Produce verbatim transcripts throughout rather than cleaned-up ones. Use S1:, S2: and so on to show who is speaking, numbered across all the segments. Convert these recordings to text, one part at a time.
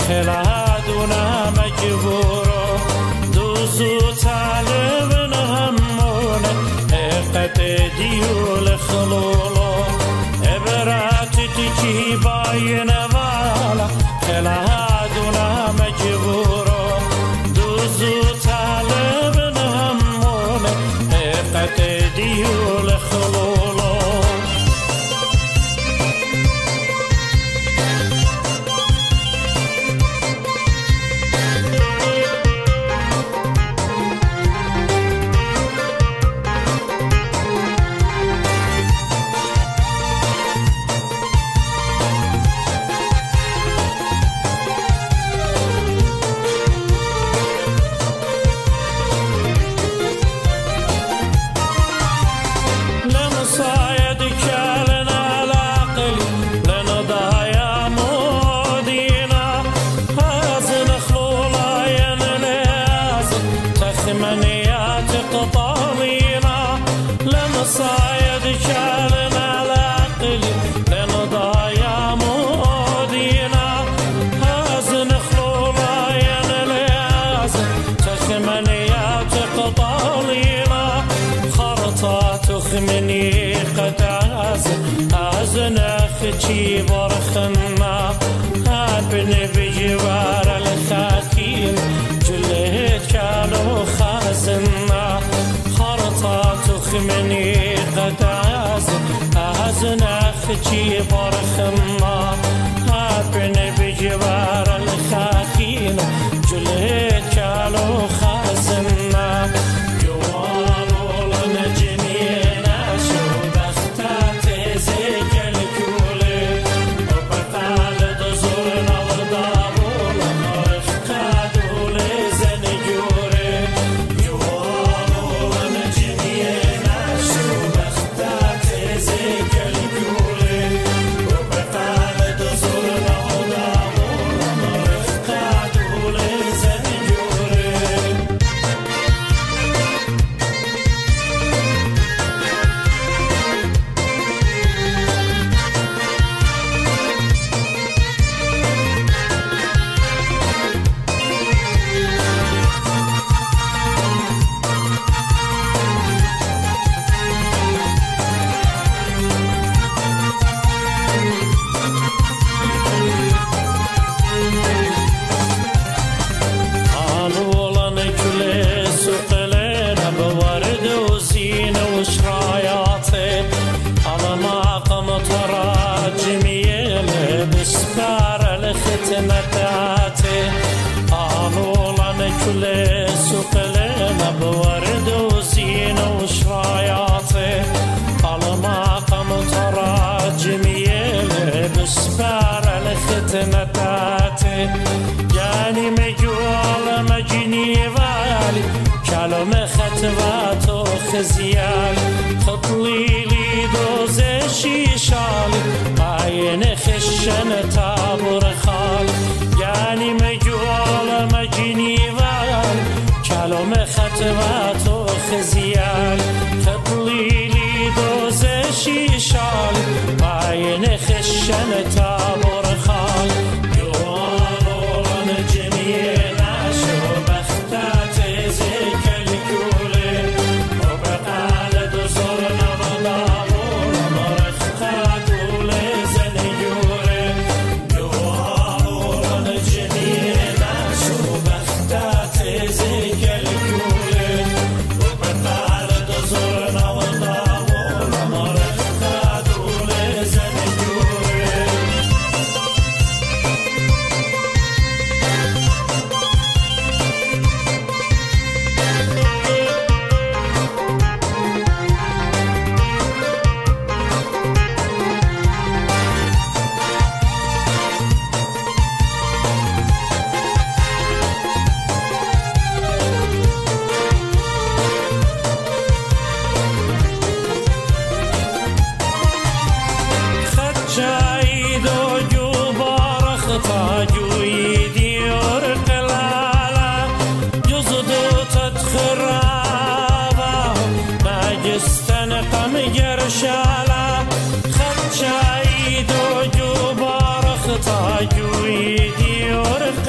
S1: خلادنا مجبورو دوزو طالبنا همونه قد ديول خلولو عبرات تجي باين والا خلادنا مجبورو دوزو طالبنا همونه قد ديول خلولو صايد شالنا العقل لنضايا مودينا هازن خلولا ينلازن تخمنيات قطالينا خرطات خمني قد عازن هازن اختي برخنا هابن بجوار الخاكين جلهت كانوا خازنا خرطات خمني قد عازن أعزن أختي برخنا هابن بجوار الخاكين جلهت كالو خازنا جوالو لنا جميعنا شو بختات زيك الكولي وبقال دزورنا وضابو لنا رفقادو لزن جوري جوالو لنا جميعنا شو بختات زيك الكولي وبقال دزورنا وضابو لنا رفقادو لزن جوري قالوا لنا كل سوق لنا بورد وزينة وشراياطي على معقم تراجمية بسبار الختمة تاتي قالوا لنا كل سوق لنا بورد وزينة وشراياطي على معقم تراجمية بسبار الختمة تاتي يعني مجوال مجني بالي كلام خطوات وخزيال خطلي لي دوز شيشالي عين خشن تابور خال يعني مجوال مجني بالي كلام خطوات وخزيال خطلي لي دوز شيشالي عين خشن تابور خال جميعنا شو بختات زيك الكولي وبقال دزورنا وضابور مرخقات ولزن جوري جوارنا جميعنا شو بختات زيك الكولي وبقال دزورنا وضابور مرخقات ولزن جوري خدشايد وجوبار اختاجوي ديور قلالة جزدو تدخرابا ماجستن قم جرشالة خدشايد وجوبار اختاجوي ديور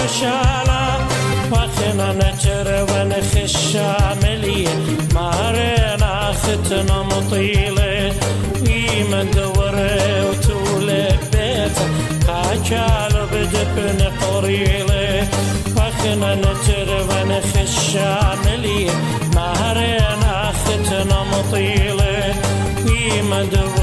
S1: جرشالا وخنا نتر ونخش عملي مارنا ختنا مطيلة ويمن دوره وتولك بيته قاجال بدبن قريلة وخنا نتر ونخش عملي مارنا ختنا مطيلة ويمن دوره